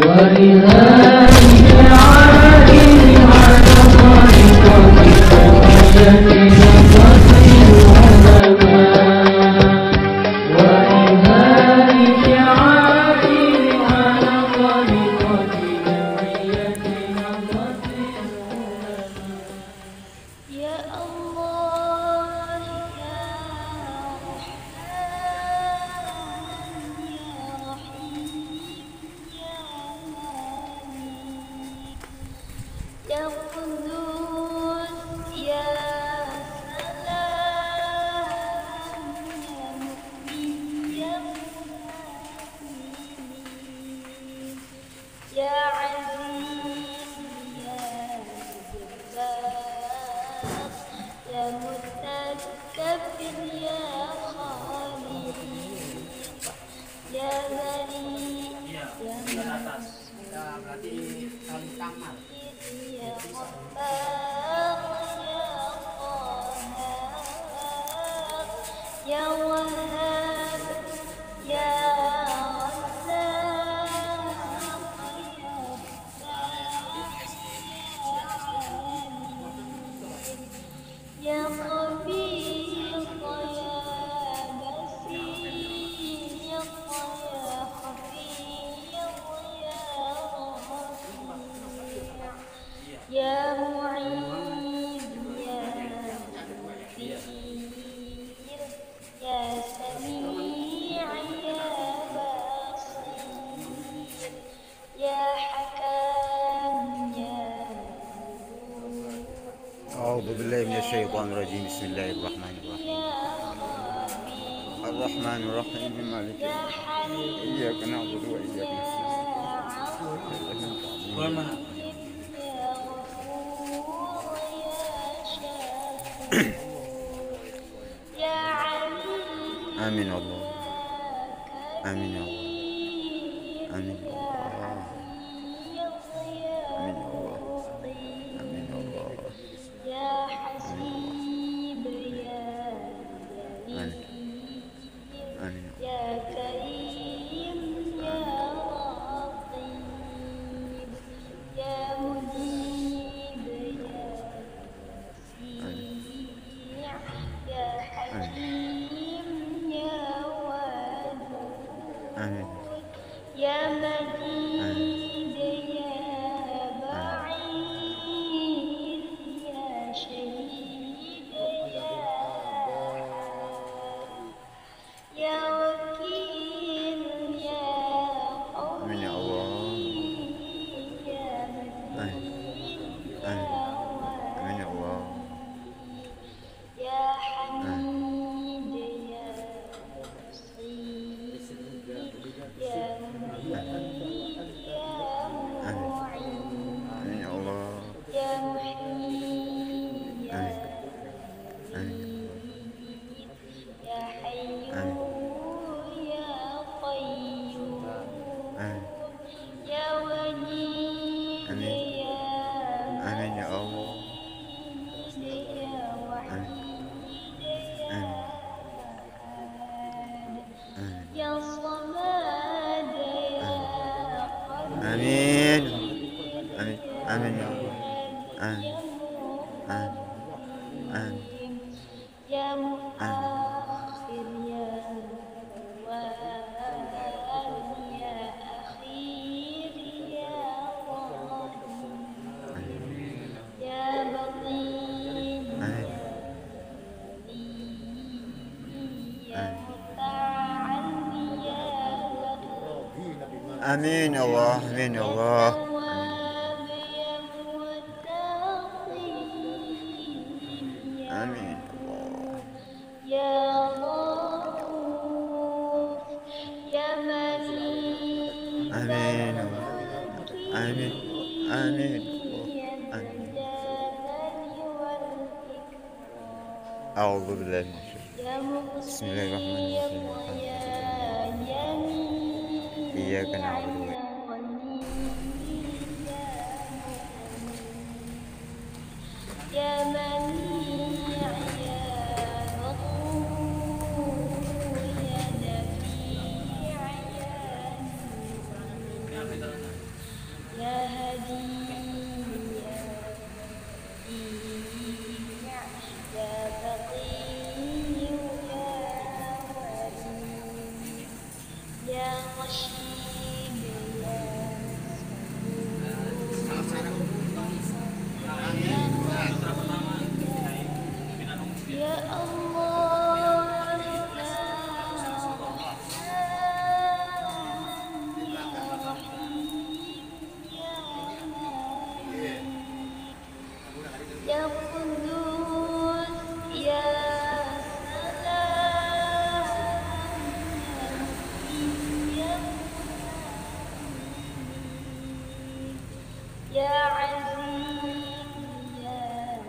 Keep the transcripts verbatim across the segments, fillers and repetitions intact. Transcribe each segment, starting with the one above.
أعوذ بالله من الشيطان الرجيم. بسم الله الرحمن الرحيم. الرحمن الرحيم مالك يوم الدين إياك نعبد وإياك نستعين. آمين الله. آمين يا الله. آمين يا الله. آمين يا الله. آمين يا الله. يا حسيب يا آمين. آمين يا كريم يا لطيف يا مجيب يا سميع يا حكيم يا ودود آمين. يا مجيد يا بعيد يا شهيد يا يا وكيل يا آمين يا قوي الله. يا آمين. متين آمين. يا آمين يا الله. يا حميد يا بصير يا مجيد يا معين آمين يا الله. يا محيي يا آمين. يا حي آمين. يا قيوم آمين. يا وليد آمين. يا آمين يا الله. مجيد يا وحيد يا آمين. آمين. يا صمد يا قدير آمين. آمين. آمين يا الله. آمين. آمين. آمين. يا مؤخر يا أول يا أخير يا ظاهر يا بطين آمين. يا متعال يا غفور آمين يا الله. آمين يا الله. تواب يا متقين يا آمين يا الله. يا غفور يا مليك آمين يا الله. آمين. آمين يا الله. يا ذا آمين. الجلال والإكرام أعوذ بالله من الشيطان. يا بسم الله الرحمن مقسم الرحيم. يا يمين إياك نعبد يا وإياك غني يا منيع يا غفور يا دفيع يا ya hadi ya badi'a ya baqiyu ya wali ya rashid ya ya Allah ya Ya Qudus Ya Salam Ya Ya Aziz Ya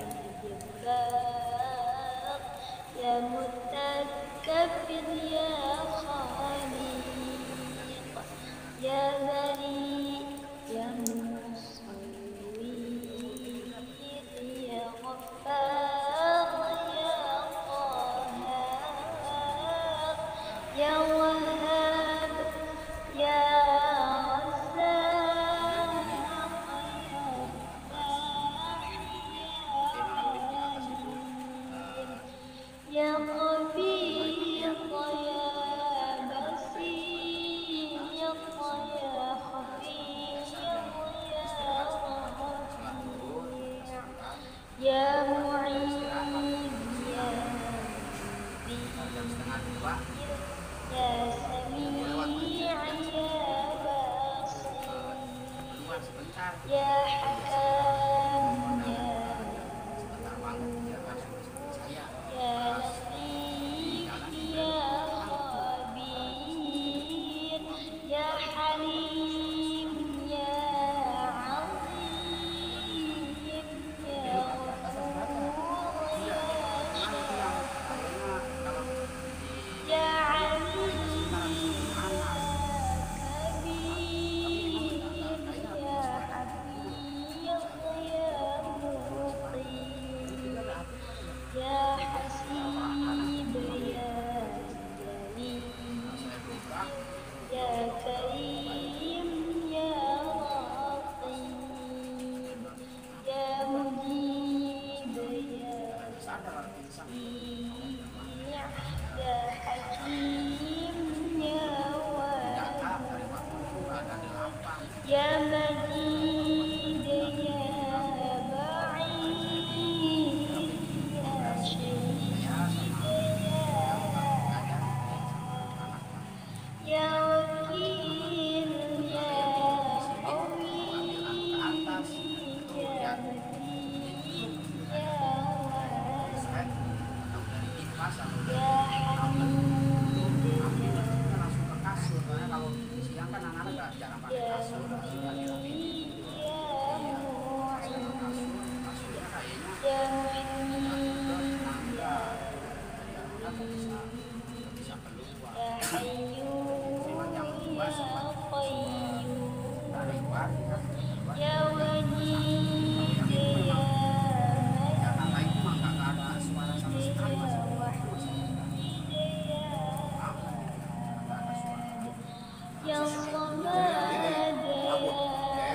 Jabbar Ya Mutakabbir Ya Khaliq Ya Bari Ya Musawwir Ya Ghaffar Ya Qahhar Ya Wahhab Ya Razzaq Ya Khabir Ya Basir Ya Khabir Ya Mu'in Ya Mubin Ya Sami' Ya Basir Ya Hakam Ya Ya Latif Ya Khabir Ya Halim Ya Azim Ya Ghafur Ya Shakur Ya Alim Ya Kabir Ya Hafiz Ya Muqim Ya Hasib Ya Jalil Ya Karim Ya Raqib Ya Mujib Ya Sami' Ya Hakim Ya Wahid Ya Majid Ya Ba'id Ya Syahid Ya Wakil Ya Qawi Ya Matin Ya Wahid Ya Hamid Ya Mujib Ya Mu'in Ya Mu'min Ya Ya Hayyu Ya Qayyum Ya Wajid Ya Majid Ya Wahid Ya Ya Samad Ya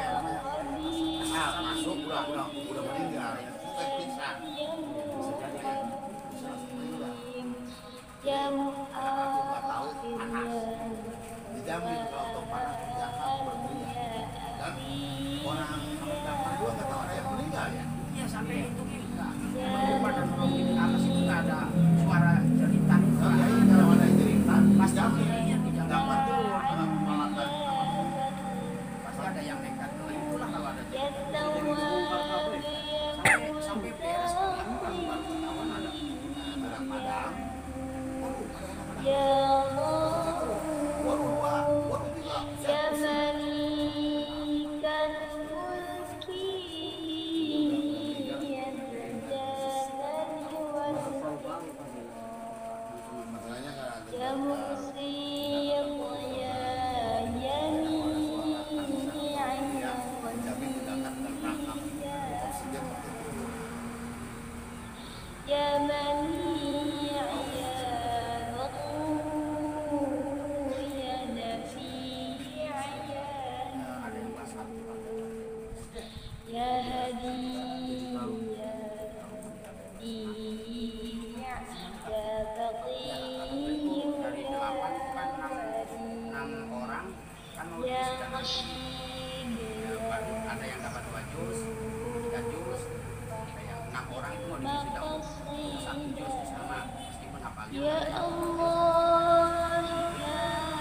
punya satu juz sama meskipun hafalnya Ya ada Allah, Ya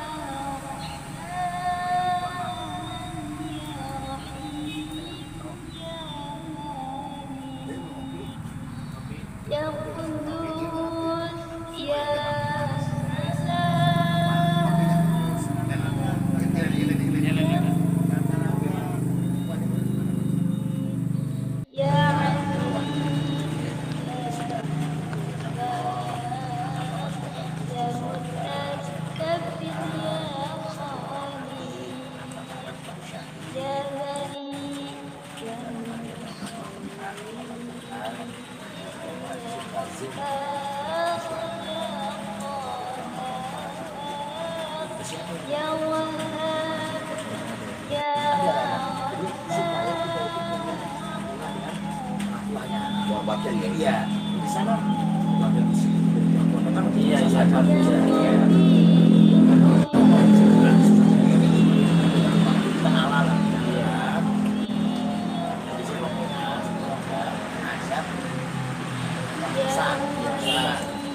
Ya Qudus, Ya Ya Wahhab, Ya Buah bagian ya, iya di sana bagian di sini iya iya kita ala lah ya di sini asap biasa biasa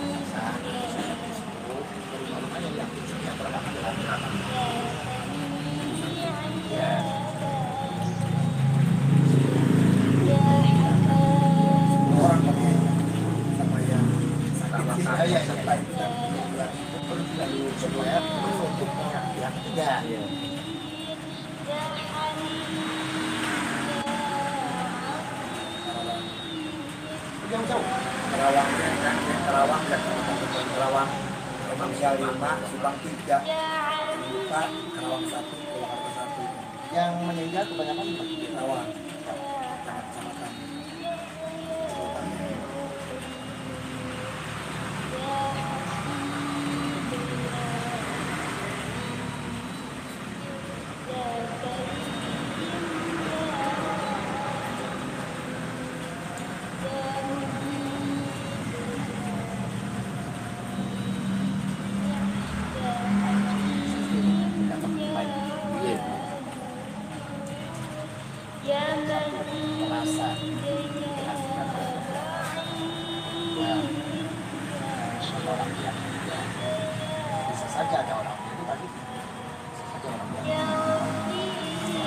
orang pakai sama yang saya ya setelah itu dan lalu supaya untuk yang ketiga yang jauh Kerawang dan Kerawang dan Kerawang Kerawang lima Subang tiga Buka Kerawang satu Purwakarta satu yang meninggal kebanyakan di Kerawang kecamatan merasa orang yang bisa saja ada orang itu tadi bisa saja orang yang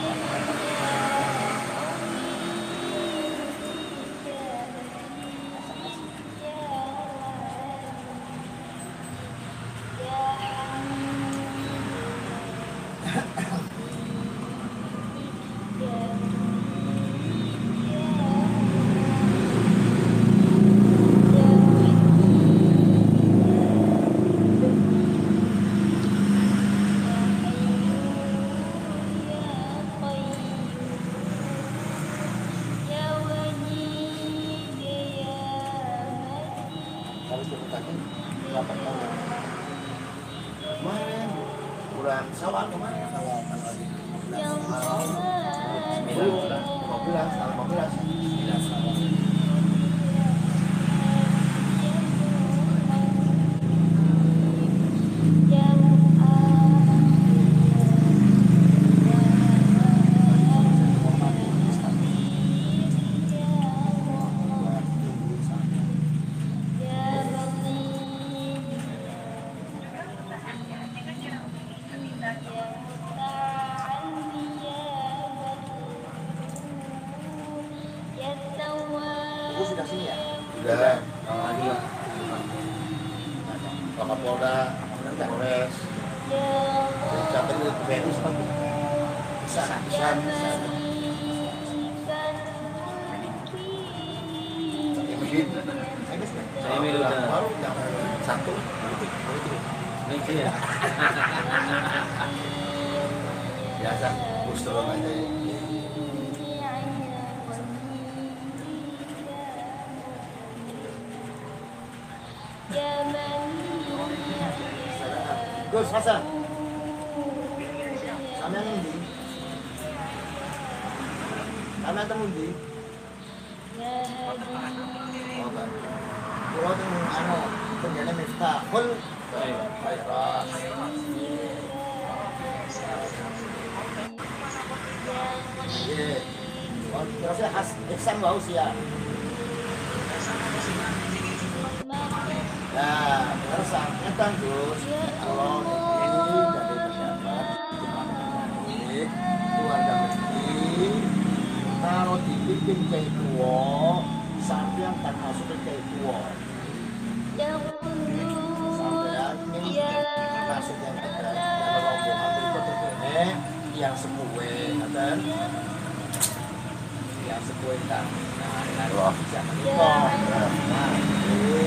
kalau itu tadi berapa tahun kemarin bulan Syawal kemarin Syawal tanggal lima belas tanggal lima belas sembilan Syawal Ibu sudah sini ya? Sudah. Pak Kapolda, Polres, siapa itu B N I seperti bisa, bisa, bisa. Saya milu baru jam satu. Ini ya. Biasa, booster aja. Gus Hasan. Sama yang ini. Sama yang ini. Oh, kan. Kalau yang anu kerjanya Miftahul Khairat. Iya. Oh, terusnya khas Ihsan Wausia. Nah, kersane kan Gus, kalau ini dari pejabat ini keluarga ini kalau dibikin kayak tua, sampean kan masuknya kayak tua. Sampean ini masuk yang ada dalam rombongan berikutnya yang sepuwe, kan? Yang sepuwe kan. Nah, nah, jangan lupa. Nah, ini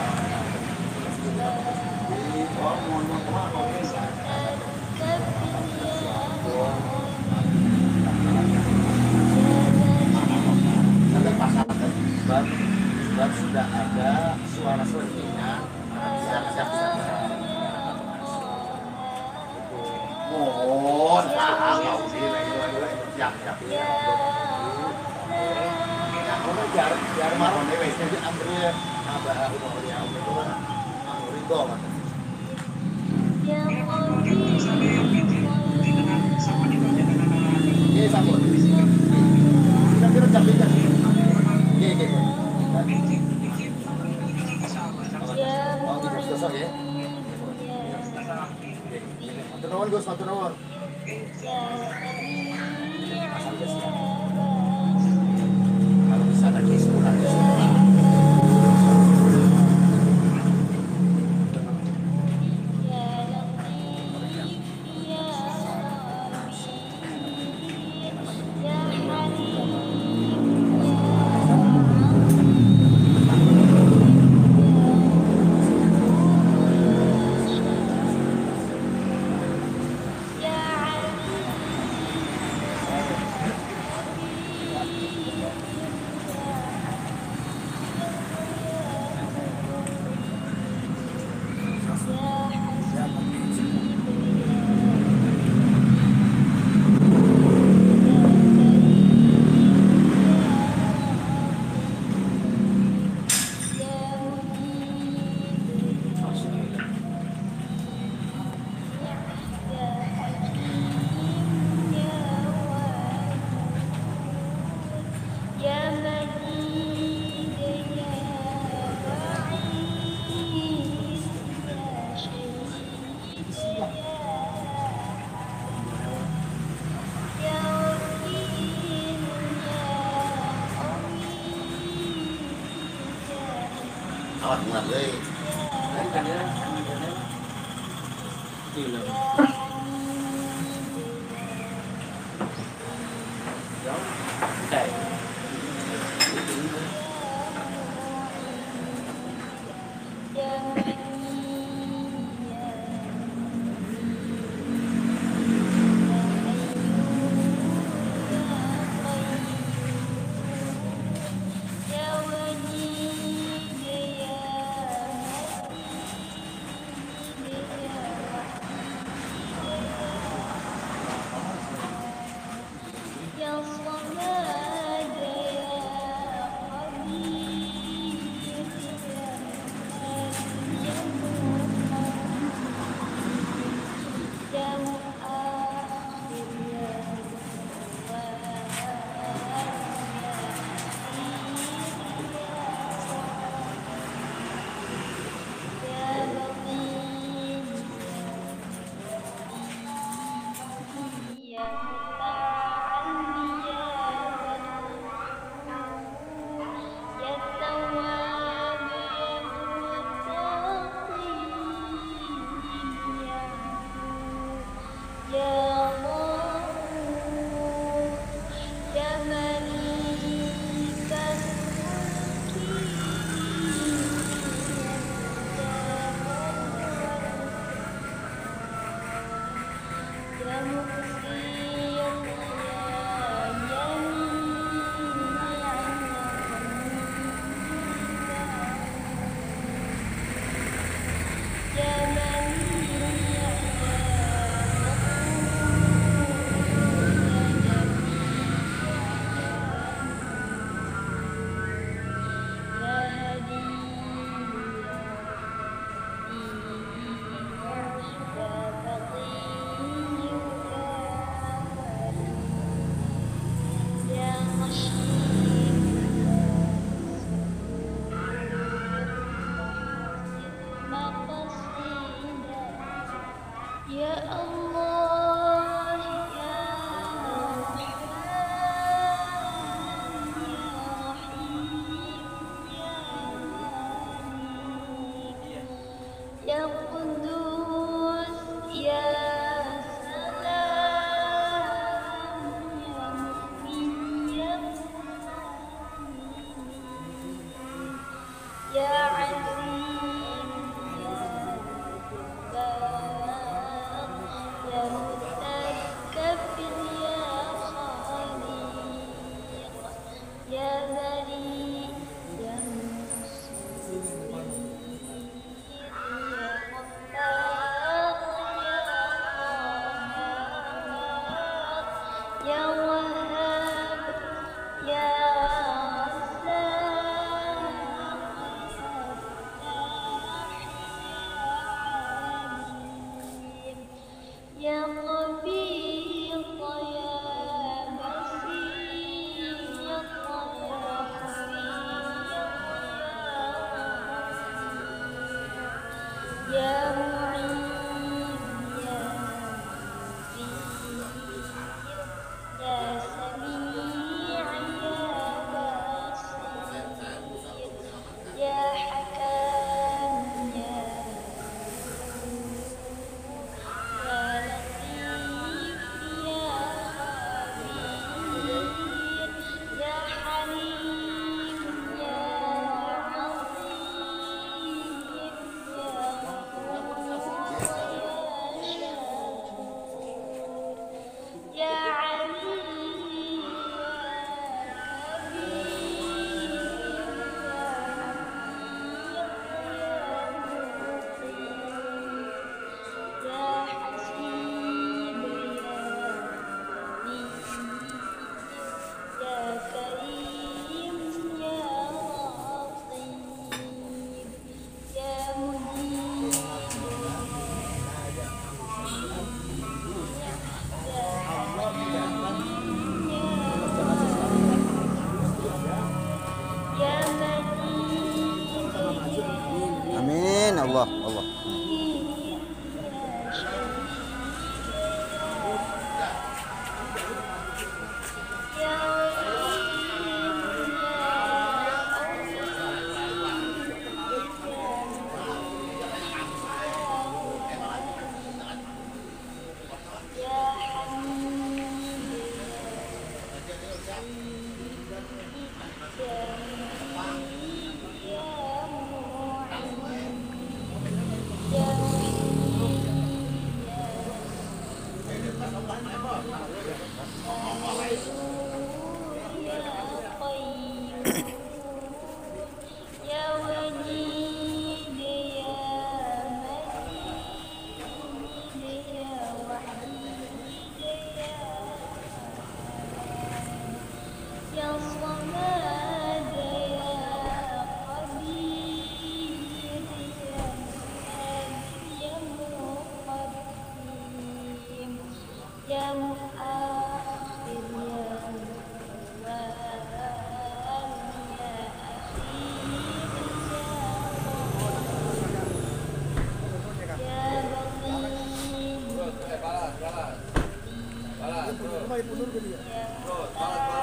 sampai pasar sebab sebab sudah ada suara selentingan siap-siap sana. Oh, nah, mau siap-siap ya. Nah, kalau jar jar marah nih, wes jadi ambil abah umur dia umur itu kan ambil itu kan. Ini sambut. Kira-kira jam tiga. Oke, oke. Oh, terus besok ya. Matur nuwun Gus, matur nuwun. Kalau bisa nanti sebulan ya. Awak muat euy. يا قيوم يا وديد يا مجيد يا وحيد يا يا صمد يا قدير يا مهاب يا مقدم يا مؤخر يا متوال يا أخير يا بقيت Balas, balas. Balas, terus. يا